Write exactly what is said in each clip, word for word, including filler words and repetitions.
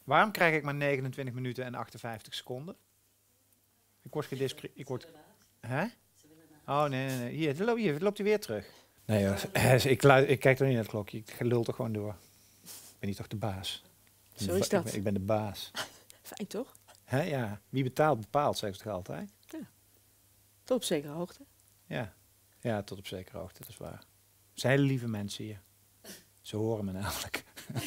Waarom krijg ik maar negenentwintig minuten en achtenvijftig seconden? Ik word gediscri... Ik word... Hè? Oh, nee, nee, nee. Hier, loopt, hier loopt hij weer terug. Nee, joh. Ik, luid, ik kijk toch niet naar het klokje. Ik lul toch gewoon door. Ik ben niet toch de baas? Zo is dat. Ik ben, ik ben de baas. Fijn, toch? Hè, ja. Wie betaalt, bepaalt, zeggen ze toch altijd? Ja. Tot op zekere hoogte. Ja. Ja, tot op zekere hoogte, dat is waar. Het zijn hele lieve mensen hier. Ze horen me namelijk.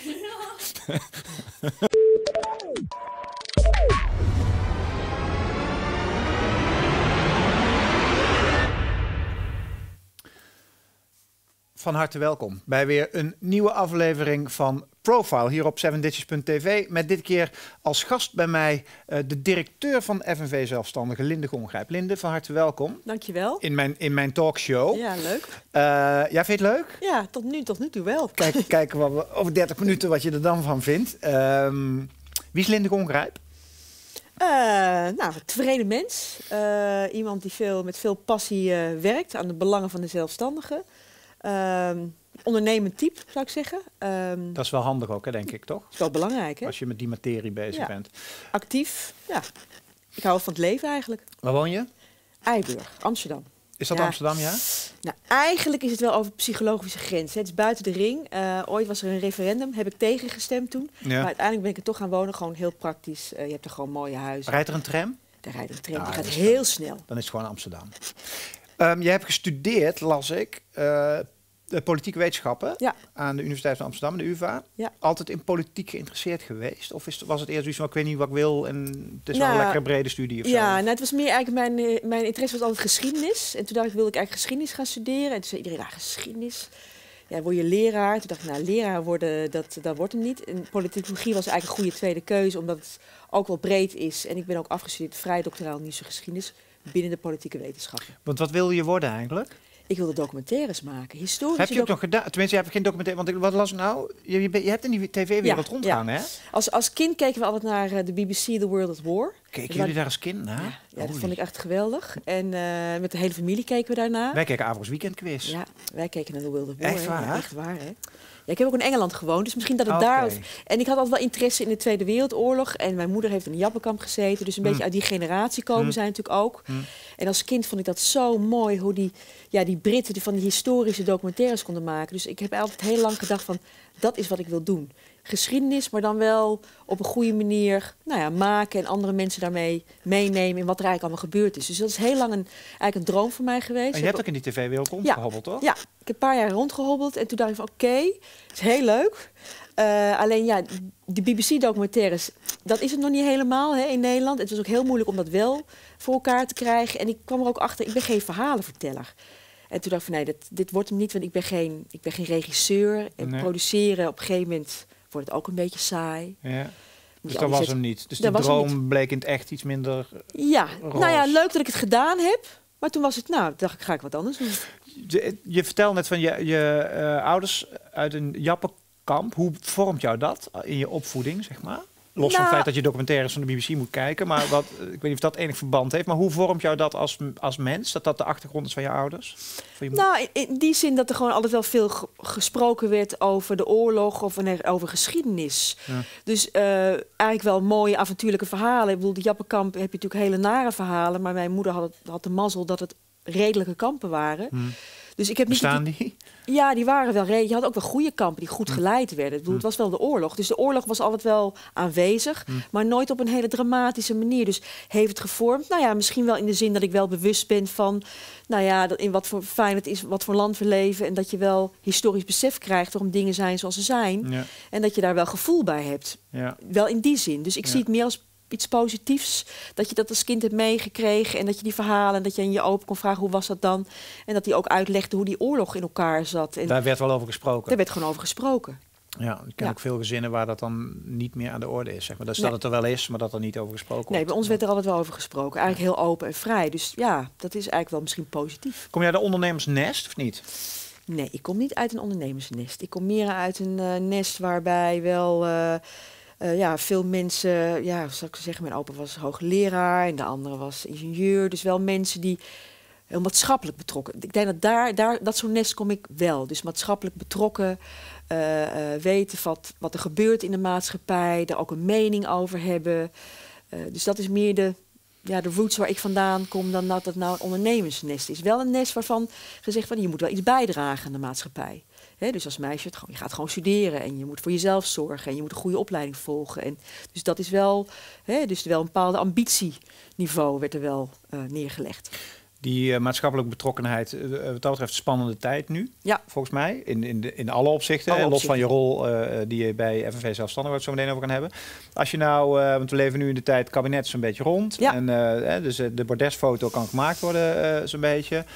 Van harte welkom bij weer een nieuwe aflevering van Profile hier op seven ditches punt t v. Met dit keer als gast bij mij uh, de directeur van F N V Zelfstandigen, Linde Gongrijp. Linde, van harte welkom. Dankjewel. In mijn, in mijn talkshow. Ja, leuk. Uh, ja, vind je het leuk? Ja, tot nu, tot nu toe wel. Kijk, kijken wat we, over dertig minuten wat je er dan van vindt. Um, wie is Linde Gongrijp? Uh, nou, een tevreden mens. Uh, iemand die veel, met veel passie uh, werkt aan de belangen van de zelfstandigen. Um, ondernemend type, zou ik zeggen. Um, dat is wel handig ook, hè, denk ik, toch? Dat is wel belangrijk, hè? Als je met die materie bezig ja. bent. Actief, ja. Ik hou van het leven eigenlijk. Waar woon je? Eiburg, Amsterdam. Is dat ja. Amsterdam, ja? Nou, eigenlijk is het wel over psychologische grenzen. Het is buiten de ring. Uh, ooit was er een referendum, heb ik tegengestemd toen. Ja. Maar uiteindelijk ben ik er toch gaan wonen, gewoon heel praktisch. Uh, je hebt er gewoon mooie huizen. Rijdt er een tram? Er rijdt een tram, ah, die gaat heel dan, snel. Dan is het gewoon Amsterdam. Um, je hebt gestudeerd, las ik, uh, de politieke wetenschappen ja. aan de Universiteit van Amsterdam, de U vA. Ja. Altijd in politiek geïnteresseerd geweest? Of is, was het eerst zoiets van, ik weet niet wat ik wil en het is nou, wel een lekker brede studie of ja, zo? Nou, het was meer eigenlijk, mijn, mijn interesse was altijd geschiedenis. En toen dacht ik, wilde ik eigenlijk geschiedenis gaan studeren. En toen zei iedereen, nou, geschiedenis, ja, word je leraar. Toen dacht ik, nou, leraar worden, dat, dat wordt hem niet. En politicologie was eigenlijk een goede tweede keuze, omdat het ook wel breed is. En ik ben ook afgestudeerd vrij doctoraal nieuwse geschiedenis binnen de politieke wetenschappen. Want wat wilde je worden eigenlijk? Ik wilde documentaires maken, historische. Heb je ook nog gedaan? Tenminste, je hebt geen documentaire. Want ik, wat las ik nou? Je, je, je hebt in die tv-wereld ja, rondgaan, ja. hè? Als, als kind keken we altijd naar uh, de B B C The World at War. Keken jullie daar als kind naar? Ja, ja dat vond ik echt geweldig. En uh, met de hele familie keken we daarna. Wij keken avonds weekendquiz. Ja, wij keken naar The World at War. Echt waar? Ja, echt waar, hè? Ja, ik heb ook in Engeland gewoond, dus misschien dat het okay. daar... En ik had altijd wel interesse in de Tweede Wereldoorlog. En mijn moeder heeft in een Jappenkamp gezeten. Dus een mm. beetje uit die generatie komen mm. zij natuurlijk ook. Mm. En als kind vond ik dat zo mooi, hoe die, ja, die Britten die van die historische documentaires konden maken. Dus ik heb altijd heel lang gedacht van, dat is wat ik wil doen. Geschiedenis, maar dan wel op een goede manier nou ja, maken en andere mensen daarmee meenemen in wat er eigenlijk allemaal gebeurd is. Dus dat is heel lang een, eigenlijk een droom voor mij geweest. En je hebt ook in die tv-wereld rondgehobbeld, ja, toch? Ja, ik heb een paar jaar rondgehobbeld en toen dacht ik van oké, okay, het is heel leuk. Uh, alleen ja, de B B C-documentaires, dat is het nog niet helemaal hè, in Nederland. Het was ook heel moeilijk om dat wel voor elkaar te krijgen. En ik kwam er ook achter, ik ben geen verhalenverteller. En toen dacht ik van nee, dit, dit wordt hem niet, want ik ben geen, ik ben geen regisseur. En nee. produceren, op een gegeven moment wordt het ook een beetje saai. Ja. Dus dat was hem niet. Dus die droom bleek in het echt iets minder Ja, roos. Nou ja, leuk dat ik het gedaan heb. Maar toen was het, nou, dacht ik, ga ik wat anders doen. Je, je vertelde net van je, je uh, ouders uit een Jappenkamp. Hoe vormt jou dat in je opvoeding, zeg maar? Los nou, van het feit dat je documentaires van de B B C moet kijken. Maar wat, ik weet niet of dat enig verband heeft. Maar hoe vormt jou dat als, als mens? Dat dat de achtergrond is van je ouders? Van je nou, in, in die zin dat er gewoon altijd wel veel ge gesproken werd over de oorlog of over geschiedenis. Ja. Dus uh, eigenlijk wel mooie avontuurlijke verhalen. Ik bedoel, de Jappenkamp heb je natuurlijk hele nare verhalen. Maar mijn moeder had, had de mazzel dat het redelijke kampen waren. Hmm. Dus ik heb niet Bestaan die? Ja, die waren wel redelijk. Je had ook wel goede kampen die goed geleid werden. Ik bedoel, het was wel de oorlog. Dus de oorlog was altijd wel aanwezig, mm. maar nooit op een hele dramatische manier. Dus heeft het gevormd? Nou ja, misschien wel in de zin dat ik wel bewust ben van, nou ja, in wat voor fijn het is, wat voor land we leven. En dat je wel historisch besef krijgt waarom dingen zijn zoals ze zijn. Ja. En dat je daar wel gevoel bij hebt. Ja. Wel in die zin. Dus ik ja. zie het meer als iets positiefs, dat je dat als kind hebt meegekregen en dat je die verhalen, dat je aan je open kon vragen hoe was dat dan en dat die ook uitlegde hoe die oorlog in elkaar zat. En daar werd wel over gesproken. Daar werd gewoon over gesproken. Ja, ik ken ja. ook veel gezinnen waar dat dan niet meer aan de orde is. Zeg maar. Dus nee. dat het er wel is, maar dat er niet over gesproken wordt. Nee, bij ons werd er altijd wel over gesproken. Eigenlijk heel open en vrij. Dus ja, dat is eigenlijk wel misschien positief. Kom jij de ondernemersnest of niet? Nee, ik kom niet uit een ondernemersnest. Ik kom meer uit een uh, nest waarbij wel Uh, Uh, ja, veel mensen, ja, zal ik zeggen, mijn opa was hoogleraar en de andere was ingenieur. Dus wel mensen die heel maatschappelijk betrokken. Ik denk dat daar, daar dat zo'n nest kom ik wel. Dus maatschappelijk betrokken, uh, uh, weten wat, wat er gebeurt in de maatschappij, daar ook een mening over hebben. Uh, dus dat is meer de, ja, de roots waar ik vandaan kom dan dat het nou een ondernemersnest is. Wel een nest waarvan gezegd van je moet wel iets bijdragen aan de maatschappij. He, dus als meisje, het, je gaat gewoon studeren en je moet voor jezelf zorgen en je moet een goede opleiding volgen. En dus dat is wel, he, dus wel een bepaalde ambitieniveau werd er wel uh, neergelegd. Die uh, maatschappelijke betrokkenheid, uh, wat dat betreft spannende tijd nu, ja. volgens mij, in, in, de, in alle opzichten. Alle los opzichten. van je rol uh, die je bij F N V Zelfstandig, waar we het zo meteen over gaan hebben. Als je nou, uh, want we leven nu in de tijd, het kabinet zo'n beetje rond. Ja. En, uh, dus uh, de bordesfoto kan gemaakt worden uh, zo'n beetje.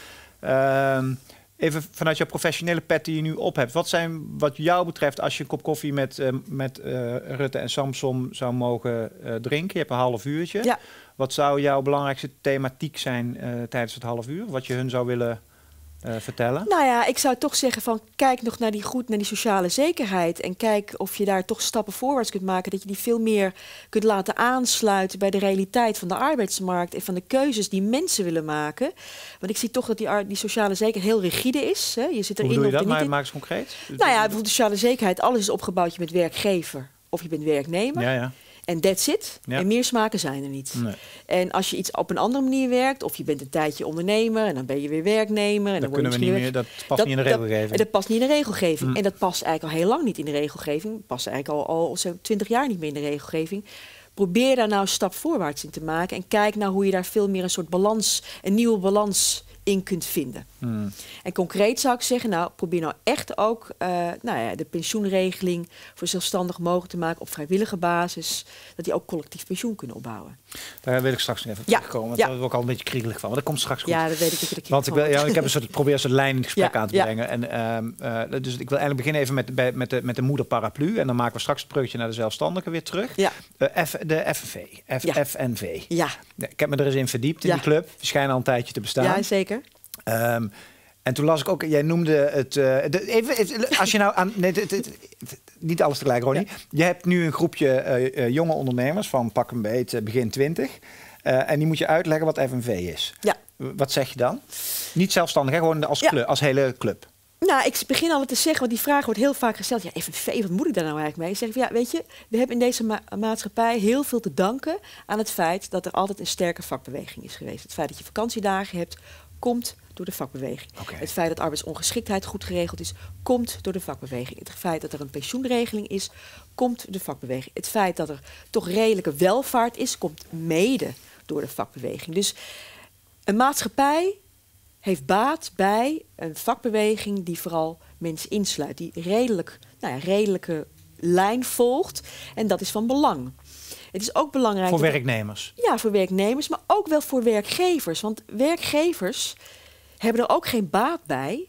Uh, Even vanuit jouw professionele pet die je nu op hebt. Wat zijn wat jou betreft, als je een kop koffie met, uh, met uh, Rutte en Samsom zou mogen uh, drinken. Je hebt een half uurtje. Ja. Wat zou jouw belangrijkste thematiek zijn uh, tijdens het half uur? Wat je hun zou willen uh, vertellen? Nou ja, ik zou toch zeggen van kijk nog naar die goed naar die sociale zekerheid. En kijk of je daar toch stappen voorwaarts kunt maken. Dat je die veel meer kunt laten aansluiten bij de realiteit van de arbeidsmarkt. En van de keuzes die mensen willen maken. Want ik zie toch dat die, die sociale zekerheid heel rigide is. Hè. Je zit erin. Hoe doe je of dat? Maar niet maak eens concreet. Nou ja, bijvoorbeeld de sociale zekerheid. Alles is opgebouwd. Je bent werkgever of je bent werknemer. Ja, ja. En that's it. Ja. En meer smaken zijn er niet. Nee. En als je iets op een andere manier werkt, of je bent een tijdje ondernemer en dan ben je weer werknemer. En dat dan kunnen we niet meer, dat past dat, niet in de regelgeving. Dat, dat past niet in de regelgeving. Mm. En dat past eigenlijk al heel lang niet in de regelgeving. Past eigenlijk al, al zo'n twintig jaar niet meer in de regelgeving. Probeer daar nou een stap voorwaarts in te maken. En kijk nou hoe je daar veel meer een soort balans, een nieuwe balans in kunt vinden. Hmm. En concreet zou ik zeggen, nou, probeer nou echt ook uh, nou ja, de pensioenregeling voor zelfstandig mogelijk te maken op vrijwillige basis, dat die ook collectief pensioen kunnen opbouwen. Daar wil ik straks nog even Ja. terugkomen, want Ja. daar word ik al een beetje kriegelig van, maar dat komt straks goed. Ja, dat weet ik dat je er Want ik, wil, ja, ik heb een soort, ik probeer een soort lijn in het gesprek Ja, aan te ja. brengen. En, um, uh, dus ik wil eigenlijk beginnen even met, bij, met, de, met de moeder paraplu. En dan maken we straks het bruggetje naar de zelfstandigen weer terug. Ja. Uh, F, de F N V. F, Ja. F N V. Ja, Ja, ik heb me er eens in verdiept in Ja. die club. Die schijnen al een tijdje te bestaan. ja zeker. Um, en toen las ik ook, jij noemde het. Uh, de, even, even, als je nou aan. Nee, dit, dit, dit, niet alles tegelijk, Ronnie. Ja. Je hebt nu een groepje uh, uh, jonge ondernemers van pak een beet uh, begin twintig. Uh, en die moet je uitleggen wat F N V is. Ja. Wat zeg je dan? Niet zelfstandig, hè? Gewoon als, Ja. club, als hele club. Nou, ik begin al te zeggen, want die vraag wordt heel vaak gesteld. Ja, F N V, wat moet ik daar nou eigenlijk mee? Ik zeg, ja, weet je, we hebben in deze ma maatschappij heel veel te danken aan het feit dat er altijd een sterke vakbeweging is geweest. Het feit dat je vakantiedagen hebt, komt door de vakbeweging. Okay. Het feit dat arbeidsongeschiktheid goed geregeld is, komt door de vakbeweging. Het feit dat er een pensioenregeling is, komt door de vakbeweging. Het feit dat er toch redelijke welvaart is, komt mede door de vakbeweging. Dus een maatschappij heeft baat bij een vakbeweging die vooral mensen insluit. Die redelijk, nou ja, redelijke lijn volgt. En dat is van belang. Het is ook belangrijk... Voor dat- werknemers. Ja, voor werknemers, maar ook wel voor werkgevers. Want werkgevers hebben er ook geen baat bij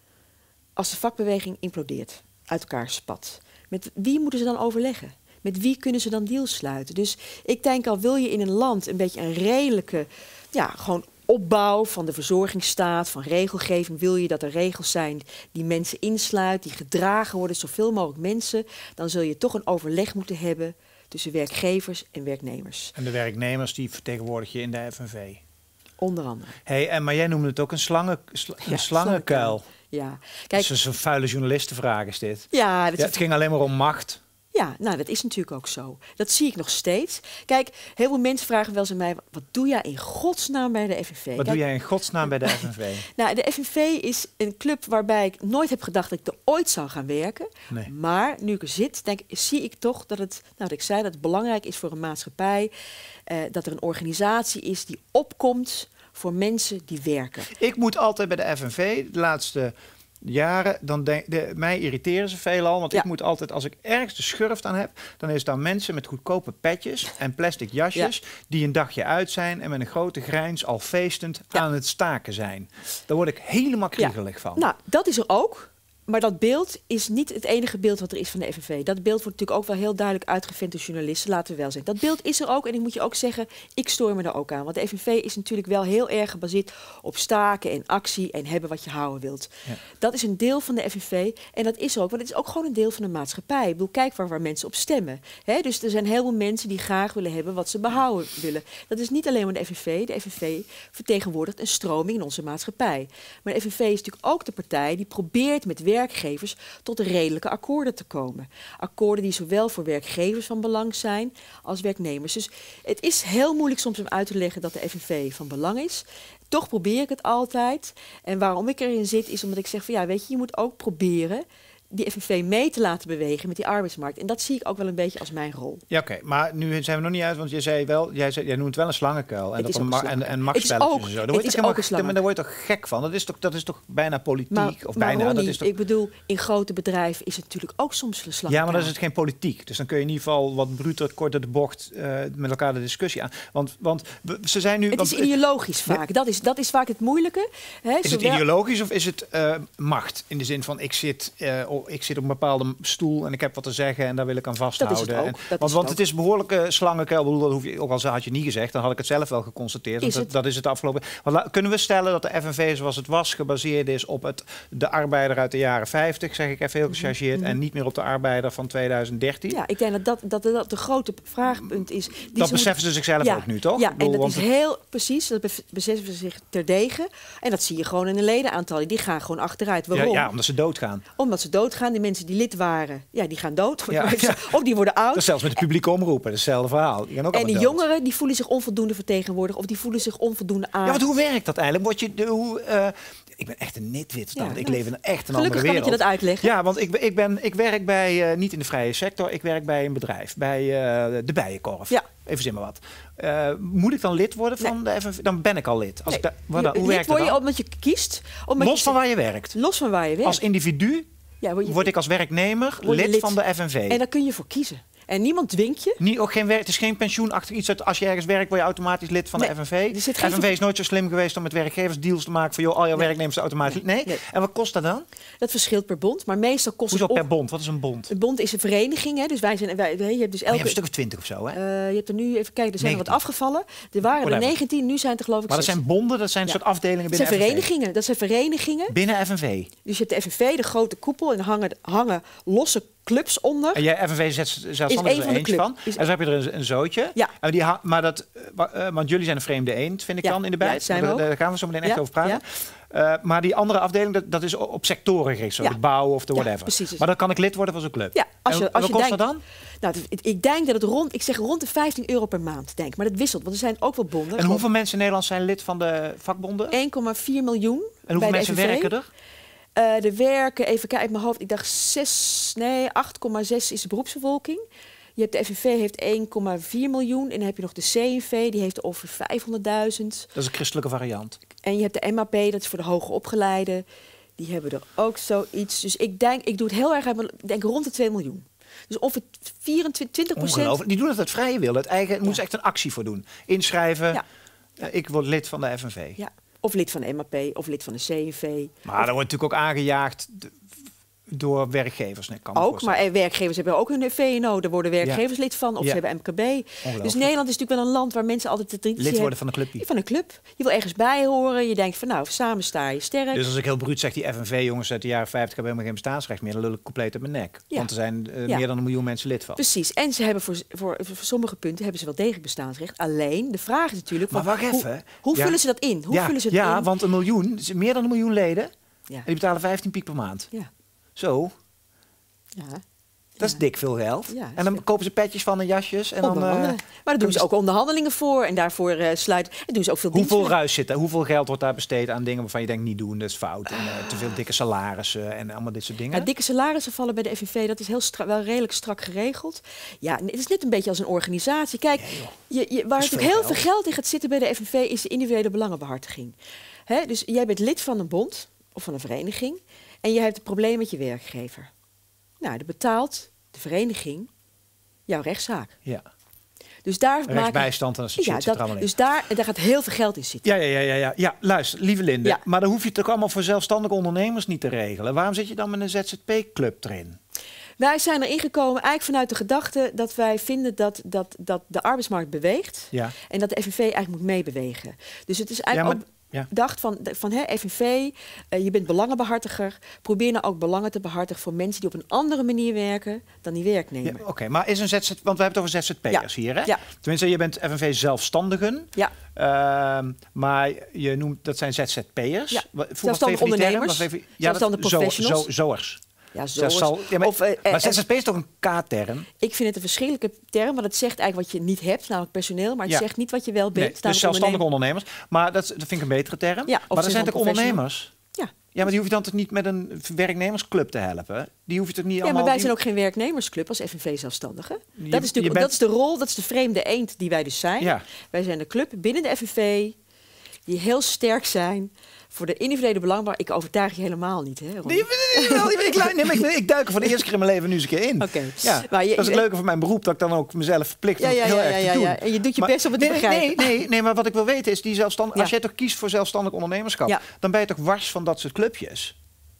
als de vakbeweging implodeert, uit elkaar spat. Met wie moeten ze dan overleggen? Met wie kunnen ze dan deals sluiten? Dus ik denk al, wil je in een land een beetje een redelijke, ja, gewoon opbouw van de verzorgingsstaat, van regelgeving, wil je dat er regels zijn die mensen insluiten, die gedragen worden, zoveel mogelijk mensen, dan zul je toch een overleg moeten hebben tussen werkgevers en werknemers. En de werknemers die vertegenwoordig je in de F N V. Onder andere. Hey, en, maar jij noemde het ook een, slangen, sla, een Ja, slangenkuil. Ja, Kijk, kijk, dat is een vuile journalistenvraag is dit. ja, dat Ja, is het ging alleen maar om macht. Ja, nou, dat is natuurlijk ook zo. Dat zie ik nog steeds. Kijk, heel veel mensen vragen wel eens aan mij, wat doe jij in godsnaam bij de F N V? Wat Kijk, doe jij in godsnaam bij de F N V? Nou, de F N V is een club waarbij ik nooit heb gedacht dat ik er ooit zou gaan werken. Nee. Maar nu ik er zit, denk, zie ik toch dat het, nou, dat ik zei, dat het belangrijk is voor een maatschappij, eh, dat er een organisatie is die opkomt voor mensen die werken. Ik moet altijd bij de F N V de laatste jaren, dan denk, de, mij irriteren ze veelal, want Ja. ik moet altijd, als ik ergens de schurft aan heb, dan is het dan mensen met goedkope petjes en plastic jasjes die een dagje uit zijn en met een grote grijns al feestend Ja. aan het staken zijn. Daar word ik helemaal kriegelig van. Nou, dat is er ook. Maar dat beeld is niet het enige beeld wat er is van de F N V. Dat beeld wordt natuurlijk ook wel heel duidelijk uitgevent door journalisten, laten we wel zeggen. Dat beeld is er ook en ik moet je ook zeggen, ik stoor me er ook aan. Want de F N V is natuurlijk wel heel erg gebaseerd op staken en actie en hebben wat je houden wilt. Ja. Dat is een deel van de F N V en dat is er ook, want het is ook gewoon een deel van de maatschappij. Ik bedoel, kijk waar, waar mensen op stemmen. Hè? Dus er zijn heel veel mensen die graag willen hebben wat ze behouden willen. Dat is niet alleen maar de F N V. De F N V vertegenwoordigt een stroming in onze maatschappij. Maar de F N V is natuurlijk ook de partij die probeert met werkgevers tot redelijke akkoorden te komen. Akkoorden die zowel voor werkgevers van belang zijn als werknemers. Dus het is heel moeilijk soms om uit te leggen dat de F N V van belang is. Toch probeer ik het altijd. En waarom ik erin zit is omdat ik zeg van ja, weet je, je moet ook proberen die F N V mee te laten bewegen met die arbeidsmarkt. En dat zie ik ook wel een beetje als mijn rol. Ja, oké. Okay. Maar nu zijn we nog niet uit, want je zei wel, jij, zei, jij noemt het wel een slangenkuil. En, dat een ma- en, en machtsspelletjes en zo. Daar word, je toch helemaal, daar word je toch gek van? Dat is toch, dat is toch bijna politiek? Maar, of maar bijna, Ronnie, dat is toch... ik bedoel, in grote bedrijven is het natuurlijk ook soms een slangenkuil. Ja, maar dan is het geen politiek. Dus dan kun je in ieder geval wat bruter, korter de bocht uh, met elkaar de discussie aan. Want, want ze zijn nu... Het want, is ideologisch uh, vaak. Dat is, dat is vaak het moeilijke. Hè, is zowel... het ideologisch of is het uh, macht? In de zin van, ik zit, uh, oh, ik zit op een bepaalde stoel en ik heb wat te zeggen en daar wil ik aan vasthouden. Dat is het ook. En, dat want is want het, het is behoorlijke slangenkuil. Dat hoef je, ook al had je niet gezegd, dan had ik het zelf wel geconstateerd. Want dat, dat is het afgelopen. Want la, kunnen we stellen dat de F N V zoals het was gebaseerd is op het, de arbeider uit de jaren vijftig, zeg ik even heel gechargeerd, mm-hmm. en niet meer op de arbeider van tweeduizend dertien? Ja, ik denk dat dat, dat, dat de grote vraagpunt is. Die dat beseffen ze zichzelf ja, ook nu, toch? Ja, bedoel, en dat is het... heel precies. Dat beseffen ze zich terdege. En dat zie je gewoon in de ledenaantallen. Die gaan gewoon achteruit. Waarom? Ja, ja, omdat ze doodgaan. Omdat ze doodgaan. Die mensen die lid waren, ja, die gaan dood. Ja, ja. Of die worden oud. Dat is zelfs met de publieke omroepen, hetzelfde verhaal. Die gaan ook en die dood. jongeren die voelen zich onvoldoende vertegenwoordigd. Of die voelen zich onvoldoende aan. Ja, want hoe werkt dat eigenlijk? Word je, de, hoe, uh, ik ben echt een nitwit. Ja, ik leef in echt een andere wereld. Gelukkig kan ik je dat uitleggen. Ja, want ik, ik, ben, ik werk bij, uh, niet in de vrije sector, ik werk bij een bedrijf. Bij uh, de Bijenkorf. Ja. Even zin maar wat. Uh, moet ik dan lid worden van nee. de F N V? Dan ben ik al lid. Als nee. ik da, wat, hoe lid werkt word dat je dan? omdat je kiest. Omdat los je, van waar je werkt? Los van waar je werkt. Als individu ja, word, je, word ik als werknemer lid, lid van de F N V. En daar kun je voor kiezen. En niemand dwingt je. Niet, ook geen werk, het is geen pensioenachtig iets. Dat als je ergens werkt, word je automatisch lid van nee, de F N V. De F N V is nooit zo slim geweest om met werkgevers deals te maken van joh, al jouw nee. werknemers automatisch. Nee. Nee? nee. En wat kost dat dan? Dat verschilt per bond, maar meestal kost Hoezo het. per bond? Wat is een bond? Een bond is een vereniging, hè? Dus wij zijn. Wij, je hebt dus elke. Maar je hebt een stuk of twintig of zo, hè? Uh, je hebt er nu even kijken, er zijn er wat afgevallen. Er waren er negentien, nu zijn het er geloof ik. Maar dat zijn bonden, dat zijn ja. soort afdelingen binnen dat zijn F N V. verenigingen. Dat zijn verenigingen. Binnen F N V. Dus je hebt de F N V, de grote koepel, en er hangen, hangen losse clubs onder. En jij F N V zet zelfstandig er eentje van. Is en zo heb je er een, een zootje. Ja. En die ha- maar dat, uh, want jullie zijn een vreemde eend, vind ik ja. dan in de bijt. Ja, daar, daar gaan we zo meteen echt ja. over praten. Ja. Uh, maar die andere afdeling, dat, dat is op sectoren gericht. Zo ja. het bouwen of de whatever. Ja, precies. Maar dan kan ik lid worden van zo'n club. Ja, als je, en, als en je wat kost denkt, dat dan? Nou, ik denk dat het rond, ik zeg rond de vijftien euro per maand, denk. Maar dat wisselt, want er zijn ook wel bonden. En hoeveel mensen in Nederland zijn lid van de vakbonden? één komma vier miljoen. En hoeveel mensen werken er? Uh, er werken, even kijken uit mijn hoofd, ik dacht zes, nee, acht komma zes is de beroepsbevolking. Je hebt de F N V heeft één komma vier miljoen en dan heb je nog de C N V, die heeft over vijfhonderdduizend. Dat is een christelijke variant. En je hebt de M A P, dat is voor de hoger opgeleiden. Die hebben er ook zoiets. Dus ik denk, ik doe het heel erg uit, ik denk rond de twee miljoen. Dus ongeveer vierentwintig procent. Die doen het uit vrije wil. Het eigen, ja. moet ze echt een actie voor doen. Inschrijven. Ja. Ja. Ik word lid van de F N V. Ja. Of lid van de M A P, of lid van de C N V. Maar of... dat wordt natuurlijk ook aangejaagd door werkgevers. Nee, kan ook, maar werkgevers hebben ook een V N O. Daar worden werkgevers ja. lid van. Of ja. ze hebben M K B. Dus Nederland is natuurlijk wel een land waar mensen altijd de traditie lid worden van een clubje. Van een club. Je wil ergens bij horen. Je denkt van nou, samen sta je sterk. Dus als ik heel bruut zeg, die F N V-jongens uit de jaren vijftig hebben helemaal geen bestaansrecht meer. Dan lul ik compleet op mijn nek. Ja. Want er zijn uh, ja. meer dan een miljoen mensen lid van. Precies. En ze hebben voor, voor, voor sommige punten hebben ze wel degelijk bestaansrecht. Alleen, de vraag is natuurlijk... Maar wacht hoe, even. Hoe ja. vullen ze dat in? Hoe ja. vullen ze het ja, in? want een miljoen, meer dan een miljoen leden. Ja. En die betalen vijftien piek per maand. Ja. Zo. Ja. Dat is dik veel geld. Ja, en dan kopen ze petjes van en jasjes. En dan, uh, maar daar doen ze ook onderhandelingen voor. En daarvoor uh, sluiten. En doen ze ook veel Hoeveel diensten. ruis zit er? Hoeveel geld wordt daar besteed aan dingen waarvan je denkt niet doen, dat is fout. En uh, te veel dikke salarissen en allemaal dit soort dingen. Ja, dikke salarissen vallen bij de F N V. Dat is heel strak, wel redelijk strak geregeld. Ja, het is net een beetje als een organisatie. Kijk, ja, je, je, waar natuurlijk heel veel geld in gaat zitten bij de F N V is de individuele belangenbehartiging. Hè? Dus jij bent lid van een bond of van een vereniging. En je hebt een probleem met je werkgever. Nou, dan betaalt de vereniging jouw rechtszaak. Ja. Dus daar rechtsbijstand en dat soort ja, shit zit dat, er allemaal in. Dus daar, daar gaat heel veel geld in zitten. Ja, ja, ja, ja, ja. ja luister, lieve Linde. Ja. Maar dan hoef je het ook allemaal voor zelfstandige ondernemers niet te regelen. Waarom zit je dan met een Z Z P-club erin? Wij zijn erin gekomen eigenlijk vanuit de gedachte dat wij vinden dat, dat, dat de arbeidsmarkt beweegt. Ja. En dat de F N V eigenlijk moet meebewegen. Dus het is eigenlijk ja, maar... ook... Ja. dacht van, van hè, F N V, uh, je bent belangenbehartiger. Probeer nou ook belangen te behartigen voor mensen die op een andere manier werken dan die werknemer. Ja, Oké, okay, maar is een Z Z... Want we hebben het over Z Z P'ers ja. hier, hè? Ja. Tenminste, je bent F N V zelfstandigen. Ja. Uh, maar je noemt, dat zijn Z Z P'ers. Ja. Zelfstandige ondernemers. Even, ja, zelfstandige professionals. Zo, zo, zoers. Ja, zo zal, ja, maar, of, uh, maar Z Z P is toch een K-term? Ik vind het een verschrikkelijke term, want het zegt eigenlijk wat je niet hebt, namelijk personeel, maar het ja. zegt niet wat je wel bent. Nee, dus zelfstandige ondernemers. Maar dat, dat vind ik een betere term. Ja, maar er zijn toch ondernemers? Ja. Ja, maar die hoef je dan toch niet met een werknemersclub te helpen? Die hoef je toch niet ja, allemaal... maar wij die... zijn ook geen werknemersclub als F N V-zelfstandigen. Je, dat, is de, bent... dat is de rol, dat is de vreemde eend die wij dus zijn. Ja. Wij zijn de club binnen de F N V die heel sterk zijn voor de individuele belangen. Ik overtuig je helemaal niet, hè, Ron? Nee, nee, nee, ik, nee, ik, ik duik er voor de eerste keer in mijn leven nu eens een keer in. Okay. Ja, maar je, dat is het leuke van mijn beroep, dat ik dan ook mezelf verplicht om ja, ja, het heel ja, erg ja, te ja, doen. Ja. En je doet je maar, best om het nee, te begrijpen. Nee, nee, nee, maar wat ik wil weten is, die zelfstandig, ja. als jij toch kiest voor zelfstandig ondernemerschap, ja. dan ben je toch wars van dat soort clubjes?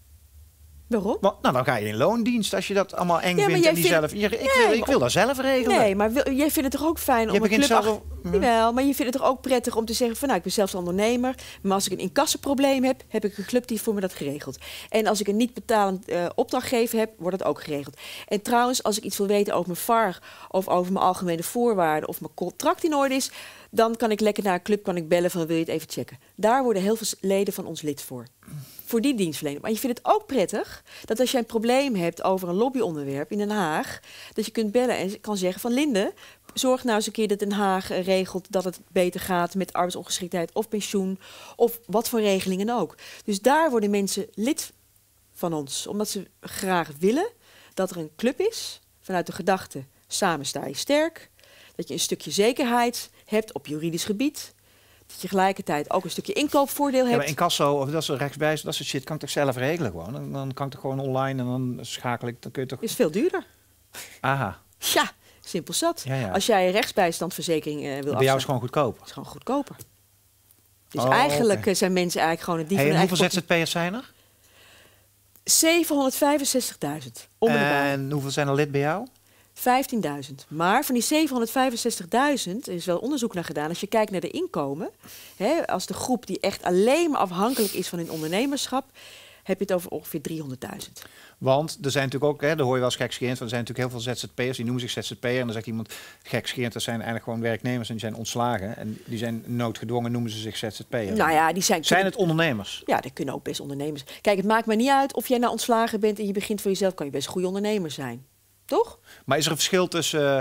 Waarom? Maar, nou, dan ga je in loondienst als je dat allemaal eng ja, vindt en die vindt... zelf... Je, ik, nee, wil, ik wil dat zelf regelen. Nee, maar wil, jij vindt het toch ook fijn om je een club... zelf... Ach, jawel, maar je vindt het toch ook prettig om te zeggen van... nou, ik ben zelfs ondernemer, maar als ik een incassenprobleem heb... heb ik een club die voor me dat geregeld. En als ik een niet betalend uh, opdrachtgever heb, wordt dat ook geregeld. En trouwens, als ik iets wil weten over mijn V A R... of over mijn algemene voorwaarden of mijn contract in orde is... dan kan ik lekker naar een club kan ik bellen van wil je het even checken. Daar worden heel veel leden van ons lid voor. Voor die dienstverlening. Maar je vindt het ook prettig dat als jij een probleem hebt over een lobbyonderwerp in Den Haag, dat je kunt bellen en kan zeggen van Linde, zorg nou eens een keer dat Den Haag regelt dat het beter gaat met arbeidsongeschiktheid of pensioen of wat voor regelingen ook. Dus daar worden mensen lid van ons, omdat ze graag willen dat er een club is vanuit de gedachte samen sta je sterk, dat je een stukje zekerheid hebt op juridisch gebied. Dat je tegelijkertijd ook een stukje inkoopvoordeel hebt. Ja, maar incasso of dat soort rechtsbijs, dat soort shit kan ik toch zelf regelen gewoon. Dan, dan kan ik toch gewoon online en dan schakel ik, dan kun je toch... Is veel duurder. Aha. Ja, simpel zat. Ja, ja. Als jij een rechtsbijstandverzekering uh, wil afsluiten. Bij jou is het gewoon goedkoper. Is gewoon goedkoper. Dus oh, eigenlijk okay. zijn mensen eigenlijk gewoon het die hey, van en de hoeveel Z Z P'ers zijn er? zevenhonderdvijfenzestigduizend. En hoeveel zijn er lid bij jou? vijftienduizend. Maar van die zevenhonderdvijfenzestigduizend, er is wel onderzoek naar gedaan. Als je kijkt naar de inkomen, hè, als de groep die echt alleen maar afhankelijk is van hun ondernemerschap, heb je het over ongeveer driehonderdduizend. Want er zijn natuurlijk ook, hè, daar hoor je wel eens gekscherend, want er zijn natuurlijk heel veel Z Z P'ers, die noemen zich Z Z P'er. En dan zegt iemand gekscherend, dat zijn eigenlijk gewoon werknemers en die zijn ontslagen. En die zijn noodgedwongen, noemen ze zich Z Z P'er. Nou ja, die zijn... Zijn het ondernemers? Ja, dat kunnen ook best ondernemers. Kijk, het maakt me niet uit of jij nou ontslagen bent en je begint voor jezelf, kan je best een goede ondernemer zijn. Toch? Maar is er een verschil tussen... Uh,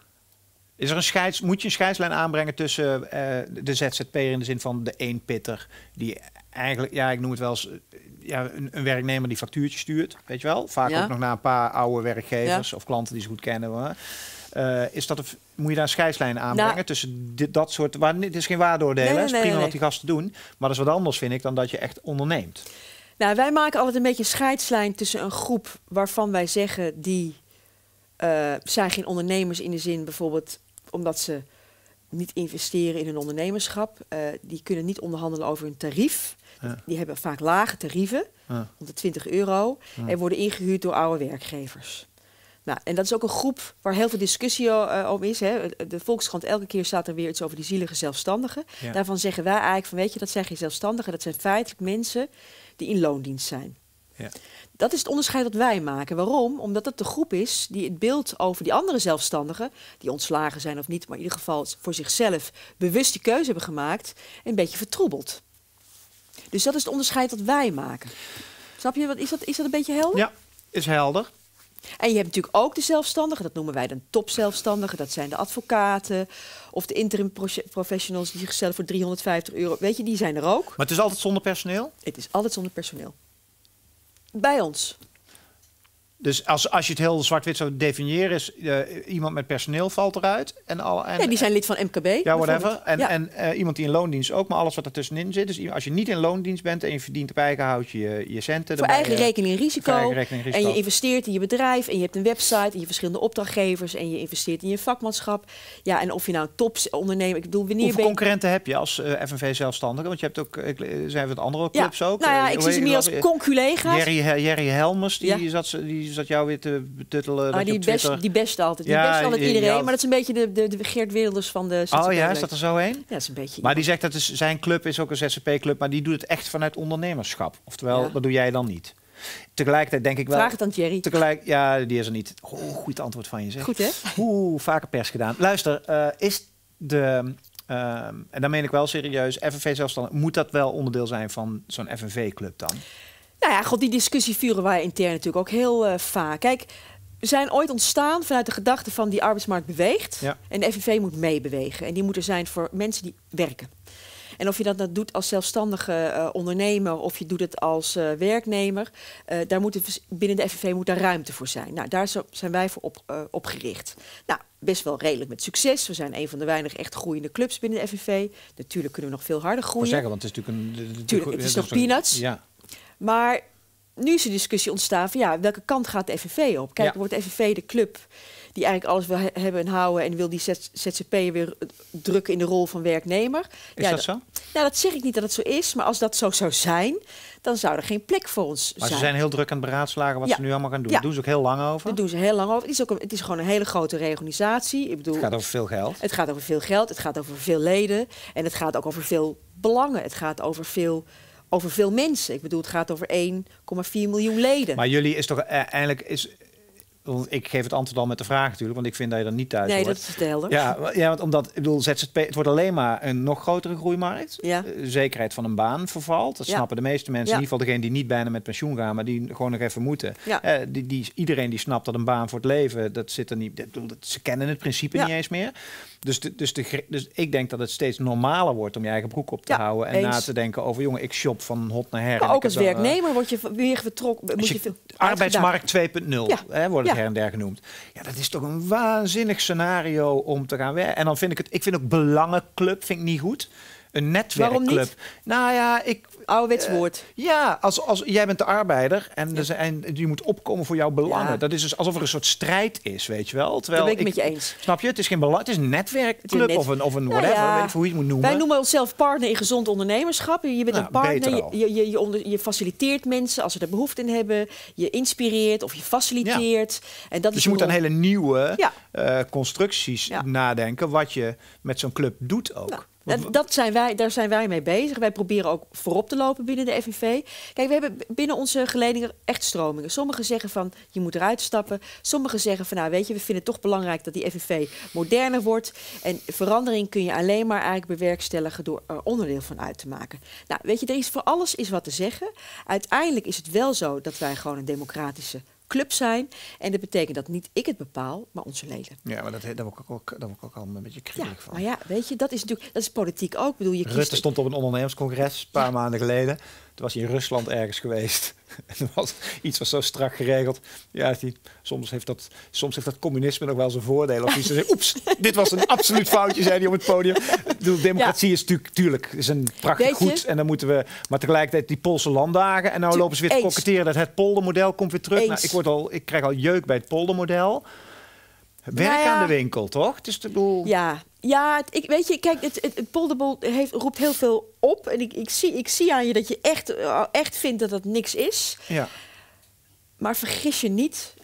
is er een scheids, moet je een scheidslijn aanbrengen tussen uh, de Z Z P'er in de zin van de eenpitter, die eigenlijk, ja, ik noem het wel eens, uh, ja, een, een werknemer die factuurtjes stuurt, weet je wel? Vaak ja. ook nog naar een paar oude werkgevers ja. of klanten die ze goed kennen. Hoor. Uh, is dat een, moet je daar een scheidslijn aanbrengen nou, tussen dit, dat soort... Waar, het is geen waardeoordelen, nee, nee, nee, prima nee. wat die gasten doen. Maar dat is wat anders, vind ik, dan dat je echt onderneemt. Nou, wij maken altijd een beetje een scheidslijn tussen een groep waarvan wij zeggen die uh, zijn geen ondernemers in de zin bijvoorbeeld omdat ze niet investeren in hun ondernemerschap. Uh, die kunnen niet onderhandelen over hun tarief. Ja. Die hebben vaak lage tarieven, ja. honderdtwintig euro, ja. en worden ingehuurd door oude werkgevers. Nou, en dat is ook een groep waar heel veel discussie uh, om is. Hè. De Volkskrant, elke keer staat er weer iets over die zielige zelfstandigen. Ja. Daarvan zeggen wij eigenlijk van, weet je, dat zijn geen zelfstandigen. Dat zijn feitelijk mensen die in loondienst zijn. Ja. Dat is het onderscheid dat wij maken. Waarom? Omdat het de groep is die het beeld over die andere zelfstandigen, die ontslagen zijn of niet, maar in ieder geval voor zichzelf bewust die keuze hebben gemaakt, een beetje vertroebelt. Dus dat is het onderscheid dat wij maken. Snap je? Is dat, is dat een beetje helder? Ja, is helder. En je hebt natuurlijk ook de zelfstandigen, dat noemen wij dan topzelfstandigen. Dat zijn de advocaten of de interim professionals die zichzelf voor driehonderdvijftig euro... Weet je, die zijn er ook. Maar het is altijd zonder personeel? Het is altijd zonder personeel. Bij ons. Dus als, als je het heel zwart-wit zou definiëren, is uh, iemand met personeel valt eruit. En al, en, ja, die zijn lid van M K B. Ja, whatever. En, ja. en uh, iemand die in loondienst ook, maar alles wat er tussenin zit. Dus als je niet in loondienst bent en je verdient op eigen houtje je, je centen. Voor eigen, je, rekening risico, eigen rekening risico. En je investeert in je bedrijf en je hebt een website en je verschillende opdrachtgevers en je investeert in je vakmanschap. Ja, en of je nou een topsondernemer, ik bedoel, wanneer Hoeveel ben je... concurrenten heb je als uh, F N V-zelfstandige? Want je hebt ook, uh, zijn we het andere clubs ja. ook? Nou ja, uh, ik zie ze meer als conculega's. Jerry, Jerry Helmers, die, ja. zat, die zat jou weer te betuttelen. Ah, dat die, je op Twitter... best, die beste altijd. Die Ja, beste altijd die- iedereen. ja. Maar dat is een beetje de, de, de Geert Wilders van de Z Z P. Oh ja, is dat er zo heen? Ja, dat is een beetje... Maar die zegt dat is, zijn club is ook een Z Z P-club, maar die doet het echt vanuit ondernemerschap. Oftewel, Ja. dat doe jij dan niet. Tegelijkertijd denk ik wel... Vraag het aan Thierry. Tegelijk, ja, die is er niet. Oh, goed antwoord van je, zeg. Goed, hè? Oeh, vaker pers gedaan. Luister, uh, is de... Uh, en dan meen ik wel serieus, F N V zelfstandig, moet dat wel onderdeel zijn van zo'n F N V-club dan? Nou ja, god, die discussie vuren wij intern natuurlijk ook heel uh, vaak. Kijk, we zijn ooit ontstaan vanuit de gedachte van die arbeidsmarkt beweegt. Ja. En de F N V moet meebewegen. En die moet er zijn voor mensen die werken. En of je dat, dat doet als zelfstandige uh, ondernemer of je doet het als uh, werknemer, uh, daar moet het, binnen de F N V moet daar ruimte voor zijn. Nou, daar zo, zijn wij voor op, uh, opgericht. Nou, best wel redelijk met succes. We zijn een van de weinig echt groeiende clubs binnen de F N V. Natuurlijk kunnen we nog veel harder groeien. Ik wil zeggen, want het is natuurlijk een... de- de- Tuurlijk, de- het is de- nog de- peanuts. Ja. Maar nu is de discussie ontstaan van ja, welke kant gaat de F N V op? Kijk, Ja. wordt de F N V de club die eigenlijk alles wil he- hebben en houden en wil die Z Z P'er weer uh, drukken in de rol van werknemer? Is ja, dat zo? Nou, dat zeg ik niet dat het zo is, maar als dat zo zou zijn, dan zou er geen plek voor ons Maar zijn. ze zijn heel druk aan het beraadslagen wat Ja. ze nu allemaal gaan doen. Ja. Daar doen ze ook heel lang over. Daar doen ze heel lang over. Het is, ook een, het is gewoon een hele grote reorganisatie. Ik bedoel, Het gaat over veel geld. het gaat over veel geld, het gaat over veel leden en het gaat ook over veel belangen. Het gaat over veel, over veel mensen. Ik bedoel, het gaat over één komma vier miljoen leden. Maar jullie is toch uh, eigenlijk... Is, want ik geef het antwoord al met de vraag natuurlijk, want ik vind dat je er niet thuis nee, hoort. dat is te helder. Ja, wa- ja, want omdat, ik bedoel, Z Z P, het wordt alleen maar een nog grotere groeimarkt. Ja. Uh, zekerheid van een baan vervalt. Dat Ja. snappen de meeste mensen. Ja. In ieder geval degene die niet bijna met pensioen gaan, maar die gewoon nog even moeten. Ja. Eh, die, die, iedereen die snapt dat een baan voor het leven, dat zit er niet. Dat, dat- ze kennen het principe Ja. niet eens meer. Dus, de, dus, de, gre- dus ik denk dat het steeds normaler wordt om je eigen broek op te Ja, houden en eens. na te denken over, jongen, ik shop van hot naar her. en Maar ik ook heb als wel, uh, werknemer word je v- weer vertrokken. Moet als je je- veel arbeidsmarkt twee punt nul, Ja. hè, wordt het Ja. her en der genoemd. Ja, dat is toch een waanzinnig scenario om te gaan werken. En dan vind ik het, ik vind ook belangenclub vind ik niet goed. Een netwerkclub. Waarom niet? Nou ja, ik. Ouderwets eh, woord. Ja, als, als jij bent de arbeider en, er zijn, je moet opkomen voor jouw belangen. Ja. Dat is dus alsof er een soort strijd is, weet je wel. Dat Terwijl ben ik met je eens. Snap je? Het is geen belang, het is een netwerkclub Het is een net- of een of een Nou whatever, ja. weet ik veel hoe je het moet noemen. Wij noemen onszelf partner in gezond ondernemerschap. Je bent Nou, een partner, beter je, al. je, je, je, onder, je faciliteert mensen als ze er behoefte in hebben. Je inspireert of je faciliteert. En dat Dus is je moet een aan hele nieuwe Ja. eh, constructies Ja. nadenken wat je met zo'n club doet ook. Nou, Want- dat, dat zijn wij, daar zijn wij mee bezig. Wij proberen ook voorop te lopen binnen de F N V. Kijk, we hebben binnen onze geledingen echt stromingen. Sommigen zeggen van, je moet eruit stappen. Sommigen zeggen van, nou weet je, we vinden het toch belangrijk dat die F N V moderner wordt. En verandering kun je alleen maar eigenlijk bewerkstelligen door er onderdeel van uit te maken. Nou, weet je, er is voor alles is wat te zeggen. Uiteindelijk is het wel zo dat wij gewoon een democratische club zijn. En dat betekent dat niet ik het bepaal, maar onze leden. Ja, maar dat, daar word ik ook, daar word ik ook al een beetje Ja, kriebelig van. maar ja, weet je, dat is natuurlijk, dat is politiek ook. Ik bedoel, je kiest Rutte stond op een ondernemerscongres een paar maanden geleden. Toen was hij in Rusland ergens geweest. En er was iets was zo strak geregeld. Ja, die, soms, heeft dat, soms heeft dat communisme nog wel zijn voordelen. Of iets te zeggen, oeps, dit was een absoluut foutje, zei hij op het podium. Ik bedoel, democratie Ja. is natuurlijk, tuurlijk, is een prachtig Weet je? goed. En dan moeten we, maar tegelijkertijd die Poolse landdagen. En nou Tu- lopen ze weer te eens. koketteren dat het poldermodel komt weer terug. Eens. Nou, ik, word al, ik krijg al jeuk bij het poldermodel. Werk Nou ja. aan de winkel, toch? Het is de bedoel. Ja, ja het, ik, weet je, kijk, het, het, het polderbol heeft, roept heel veel op. En ik, ik, zie, ik zie aan je dat je echt, eh, echt vindt dat dat niks is. Ja. Maar vergis je niet,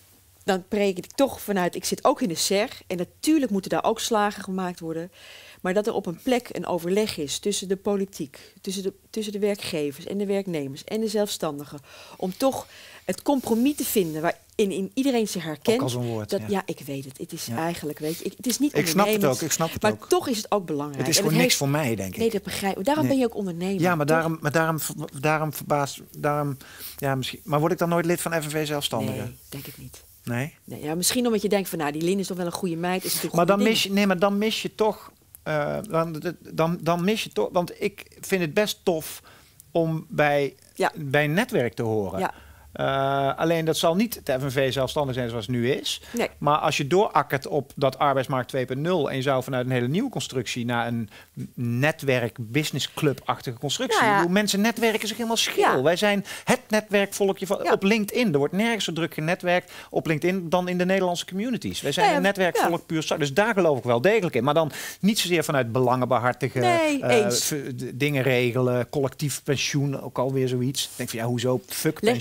dan preek ik toch vanuit, ik zit ook in de S E R. En natuurlijk moeten daar ook slagen gemaakt worden. Maar dat er op een plek een overleg is tussen de politiek, tussen de, tussen de werkgevers en de werknemers en de zelfstandigen. Om toch het compromis te vinden waarin in iedereen zich herkent. Ook al zo'n woord, Dat, ja. ja. ik weet het. Het is Ja. eigenlijk, weet je, ik, het is niet Ik snap het ondernemend, ook, ik snap het maar ook. toch is het ook belangrijk. Het is En gewoon niks heeft- voor mij, denk ik. Nee, dat begrijp ik. Daarom Nee. ben je ook ondernemer. Ja, maar toch? daarom, maar daarom, ver- daarom verbaast, daarom, ja, misschien. Maar word ik dan nooit lid van F N V Zelfstandigen? Nee, denk ik niet. Nee. Nee, ja, misschien omdat je denkt van, nou, die Lin is toch wel een goede meid. Is natuurlijk Maar dan goede mis je, nee, maar dan mis je toch, eh, dan, dan, dan mis je toch, want ik vind het best tof om bij, Ja. bij een netwerk te horen. Ja. Eh, alleen dat zal niet het F N V zelfstandig zijn zoals het nu is. Nee. Maar als je doorakkert op dat arbeidsmarkt twee punt nul en je zou vanuit een hele nieuwe constructie naar een netwerk, businessclub-achtige constructie. Nou ja. Ik bedoel, mensen netwerken zich helemaal schil. Ja. Wij zijn het netwerkvolkje van, Ja. op LinkedIn. Er wordt nergens zo druk genetwerkt op LinkedIn dan in de Nederlandse communities. Wij zijn Ja, ja, een netwerkvolk ja. puur zak. Dus daar geloof ik wel degelijk in. Maar dan niet zozeer vanuit belangen behartigen, Nee, eh, eens. v- d- dingen regelen, collectief pensioen, ook alweer zoiets. Ik denk van ja, hoezo? Fuck Le- pensioen.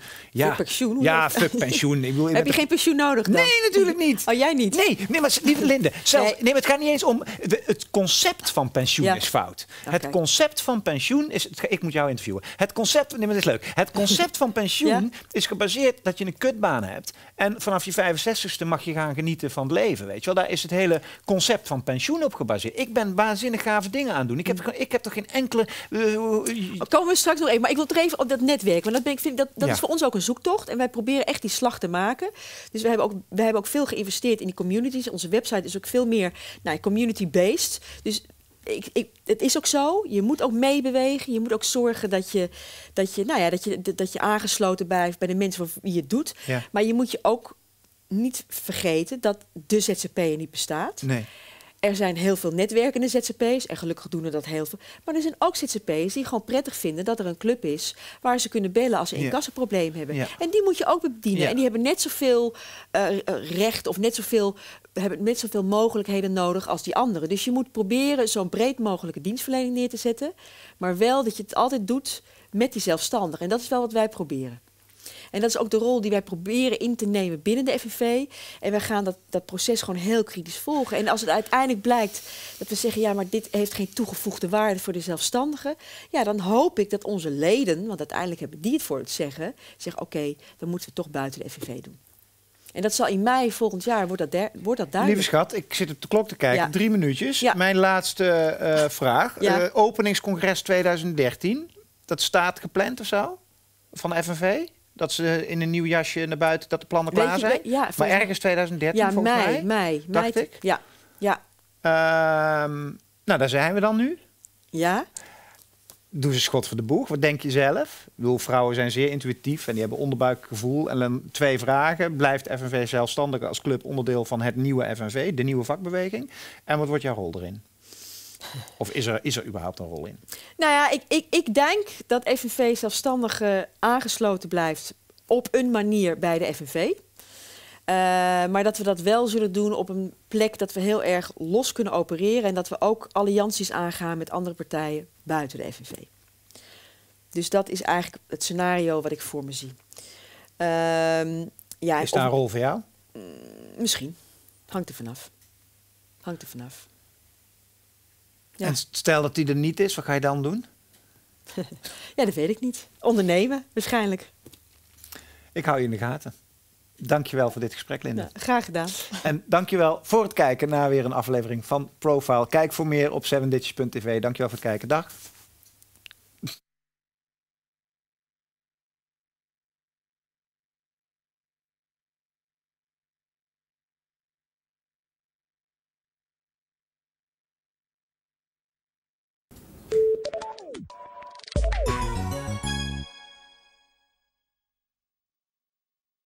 Ja, Voor pensioen? Hoe ja, dat? fuck pensioen. Ik bedoel, je Heb je bent geen pensioen nodig dan? Nee, natuurlijk niet. Oh, jij niet? Nee, nee maar lieve Linde, zelfs, nee. Nee. nee, maar het gaat niet eens om... de- Het concept van pensioen Ja. is fout. Oké. Het concept van pensioen is... Ik moet jou interviewen. Het concept... Nee, maar dit is leuk. Het concept van pensioen Ja. is gebaseerd dat je een kutbaan hebt. En vanaf je vijfenzestigste mag je gaan genieten van het leven, weet je wel. Daar is het hele concept van pensioen op gebaseerd. Ik ben waanzinnig gave dingen aan doen. Ik heb, ik heb toch geen enkele... uh, Komen we straks nog even. Maar ik wil toch even op dat netwerk. Want dat, ben ik, vind, dat, dat Ja. is voor ons ook een zoektocht. En wij proberen echt die slag te maken. Dus we hebben ook, we hebben ook veel geïnvesteerd in die communities. Onze website is ook veel meer nou, community-based. Dus ik, ik, het is ook zo. Je moet ook meebewegen. Je moet ook zorgen dat je, dat je, nou ja, dat je, dat je aangesloten blijft bij de mensen voor wie je het doet. Ja. Maar je moet je ook niet vergeten dat de Z Z P'er niet bestaat. Nee. Er zijn heel veel netwerkende Z Z P'ers en gelukkig doen er dat heel veel. Maar er zijn ook Z Z P'ers die gewoon prettig vinden dat er een club is waar ze kunnen bellen als ze een Ja. kassenprobleem hebben. Ja. En die moet je ook bedienen. Ja. En die hebben net zoveel uh, recht of net zoveel, hebben net zoveel mogelijkheden nodig als die anderen. Dus je moet proberen zo'n breed mogelijke dienstverlening neer te zetten. Maar wel dat je het altijd doet met die zelfstandigen. En dat is wel wat wij proberen. En dat is ook de rol die wij proberen in te nemen binnen de F N V. En wij gaan dat, dat proces gewoon heel kritisch volgen. En als het uiteindelijk blijkt dat we zeggen... ja, maar dit heeft geen toegevoegde waarde voor de zelfstandigen... ja, dan hoop ik dat onze leden, want uiteindelijk hebben die het voor het zeggen... zeggen, oké, okay, dan moeten we het toch buiten de F N V doen. En dat zal in mei volgend jaar, wordt dat, der, wordt dat duidelijk. Lieve schat, ik zit op de klok te kijken. Ja. Drie minuutjes. Ja. Mijn laatste uh, vraag. Ja. Uh, openingscongres twintig dertien. Dat staat gepland of zo? Van de F N V? Dat ze in een nieuw jasje naar buiten, dat de plannen Weet klaar je, zijn? we- ja, maar volgens- ergens twintig dertien Ja, volgens mei, mij. mei. dacht mei ik. Ja, ja, Ehm, nou, daar zijn we dan nu. ja. Doe ze schot voor de boeg. Wat denk je zelf? Ik bedoel, vrouwen zijn zeer intuïtief en die hebben onderbuikgevoel. En dan twee vragen. Blijft F N V zelfstandig als club onderdeel van het nieuwe F N V, de nieuwe vakbeweging? En wat wordt jouw rol erin? Of is er, is er überhaupt een rol in? Nou ja, ik, ik, ik denk dat F N V zelfstandigen aangesloten blijft op een manier bij de F N V. Uh, maar dat we dat wel zullen doen op een plek dat we heel erg los kunnen opereren... en dat we ook allianties aangaan met andere partijen buiten de F N V. Dus dat is eigenlijk het scenario wat ik voor me zie. Um, ja, Is daar een of- rol voor jou? Misschien. Hangt er vanaf. Hangt er vanaf. Ja. En stel dat die er niet is, wat ga je dan doen? Ja, dat weet ik niet. Ondernemen, waarschijnlijk. Ik hou je in de gaten. Dankjewel voor dit gesprek, Linde. Ja, graag gedaan. En dankjewel voor het kijken naar weer een aflevering van Profile. Kijk voor meer op zeven digits punt t v. Dankjewel voor het kijken. Dag.